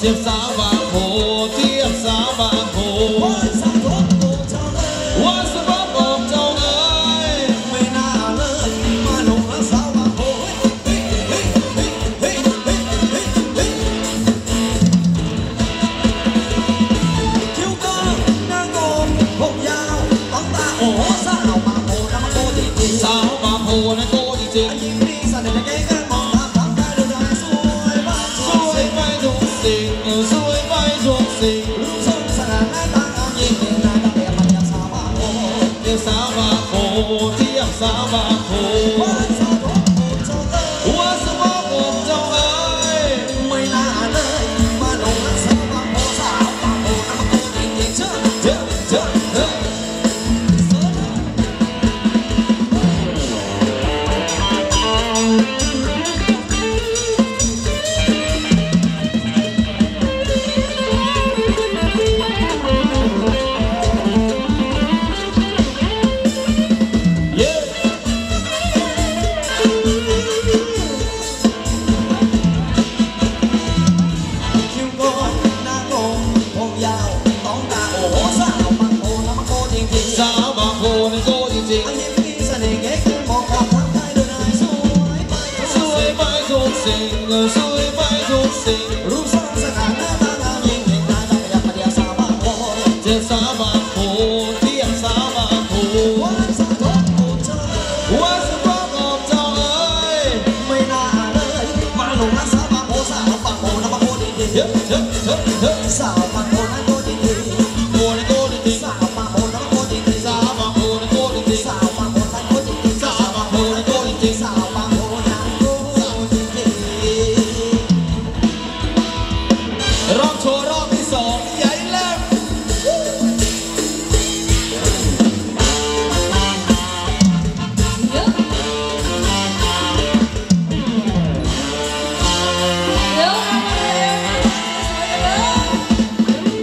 เทียบสาวบางโพเทียบสาวบางโพวันสมบัติบอกเจ้าเอ๋ยไม่น่าเลยมาหนุ่มสาวบางโพคิ้วก็หน้างงผมยาวต้องตาโอ้สาวบางโพน้ำโกจริงๆสาวบางโพน้ำโกจริงๆยิ่งดีสันในใจกันมองตาทำได้ดูได้สวยไปทุกสิ่งสวยไปทุกสิ่งรูปทรงสง่าหน้าตางามยิ่งเป็นนายตาแบบมันยังสาวบางโพเทียบสาวบางโพเทียบสาวบางโพวันสมบัติบอกเจ้าเอ๋ยไม่น่าเลยมาหนุ่มสาวบางโพสาวบางโพน้ำโกจริงๆเจ้าสาวบางโพในโกจริงๆยิ้มดีเสน่ห์เก๋คือมองความทักทายดูได้สวยไปทุกสิ่งสวยไปทุกสิ่งรูปทรงสง่าหน้าตางามยิ่งเห็นนายตาประหยัดประเดี๋ยวสาวบางโพเจอสาวบางโพเทียบสาวบางโพวันสมบัติบอกเจ้าเอ๋ยไม่น่าเลยมาหลงรักสาวบางโพสาวบางโพน้ำบางโพจริงๆสาวบางโพน้ำโกจริงๆโพในโกจริงๆสาวบางโพน้ำโกจริงๆสาวบางโพในโกจริงๆสาวบางโพน้ำโกจริงๆสาวบางโพในโกจริงๆสาวบางโพน้ำโกจริงๆรอบโชว์รอบที่สองใหญ่แหลมเ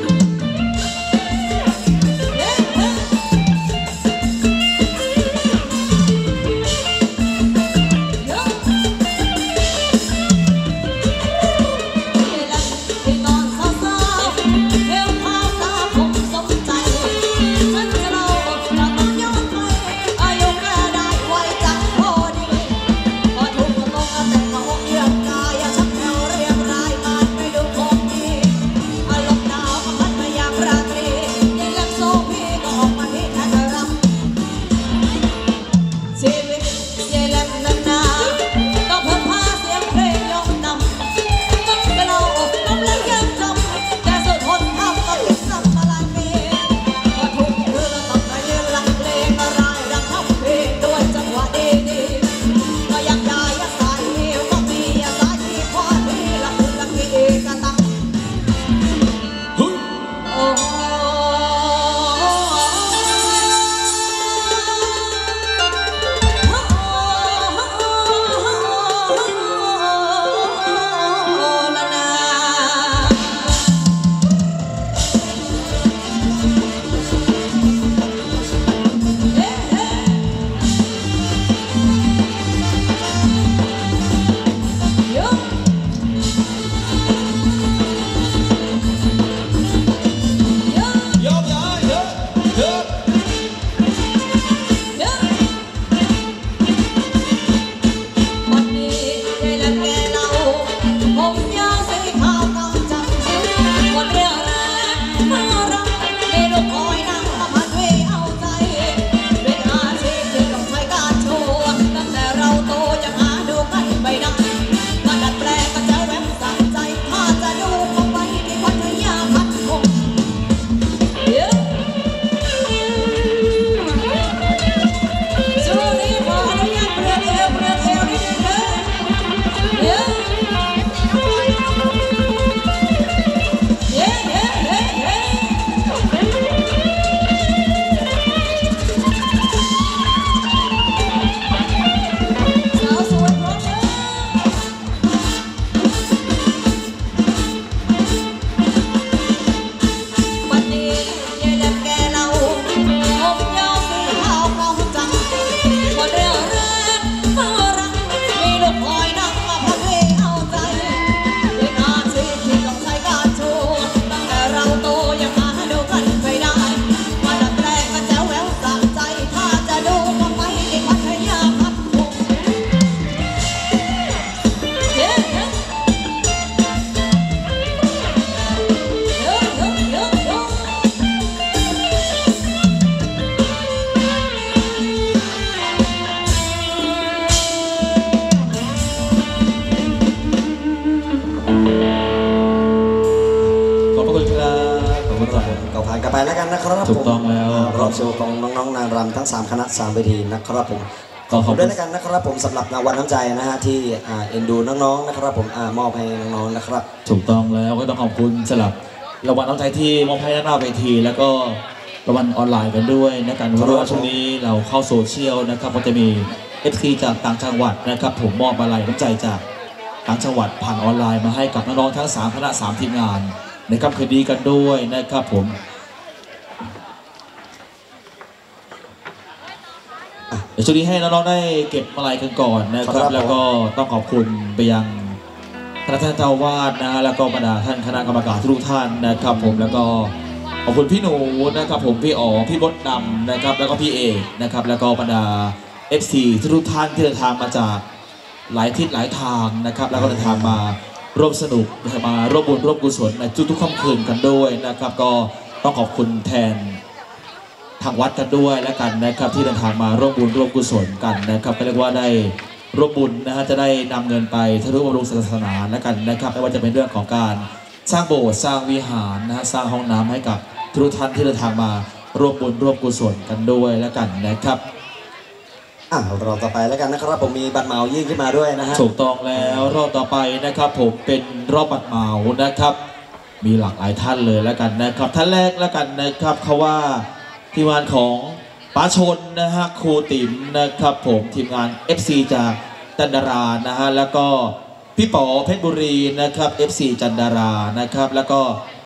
แล้วกันนะครับผมถูกต้องแล้วรอบโชว์ของน้องๆนางรำทั้ง3คณะ3เวทีนะครับผมขอบคุณด้วยแล้วกันนะครับผมสำหรับรางวัลน้ำใจนะฮะที่เอ็นดูน้องๆนะครับผมมอบให้น้องๆนะครับถูกต้องแล้วก็ต้องขอบคุณสำหรับรางวัลน้ำใจที่มอบให้หน้าเวทีแล้วก็รางวัลออนไลน์กันด้วยในการเพราะว่าช่วงนี้เราเข้าโซเชียลนะครับก็จะมี FC จากต่างจังหวัดนะครับผมมอบอะไรน้ำใจจากต่างจังหวัดผ่านออนไลน์มาให้กับน้องๆทั้ง3คณะ3ทีมงานนะครับคืนดีกันด้วยนะครับผมเดี๋ยวช่วงนี้ให้น้องๆได้เก็บมาลัยกันก่อนนะครับแล้วก็ต้องขอบคุณไปยังคณะท่านเจ้าวาดนะแล้วก็บรรดาท่านคณะกรรมการทุกท่านนะครับผมแล้วก็ขอบคุณพี่หนูนะครับผมพี่อ๋อพี่บดดำนะครับแล้วก็พี่เอกนะครับแล้วก็บรรดา FC ทุกท่านที่เดินทางมาจากหลายทิศหลายทางนะครับแล้วก็เดินทางมาร่วมสนุกมาร่วมบุญร่วมกุศลในทุกๆค่ำคืนกันด้วยนะครับก็ต้องขอบคุณแทนทางวัดกันด้วยและกันนะครับที่เดินทางมาร่วมบุญร่วมกุศลกันนะครับก็เรียกว่าได้ร่วมบุญนะฮะจะได้นำเงินไปทะลุบำรุงศาสนาและกันนะครับไม่ว่าจะเป็นเรื่องของการสร้างโบสถ์สร้างวิหารนะฮะสร้างห้องน้ำให้กับทุกท่านที่เดินทางมาร่วมบุญร่วมกุศลกันด้วยและกันนะครับรอบต่อไปแล้วกันนะครับผมมีบัตรเหมายื่นขึ้นมาด้วยนะฮะถูกต้องแล้วรอบต่อไปนะครับผมเป็นรอบบัตรเหมานะครับมีหลากหลายท่านเลยแล้วกันนะครับท่านแรกแล้วกันนะครับเขาว่าทีมงานของป้าชนนะฮะครูติ๋มนะครับผมทีมงาน FC จากจันดารานะฮะแล้วก็พี่ป๋อเพชรบุรีนะครับ FC จันดารานะครับแล้วก็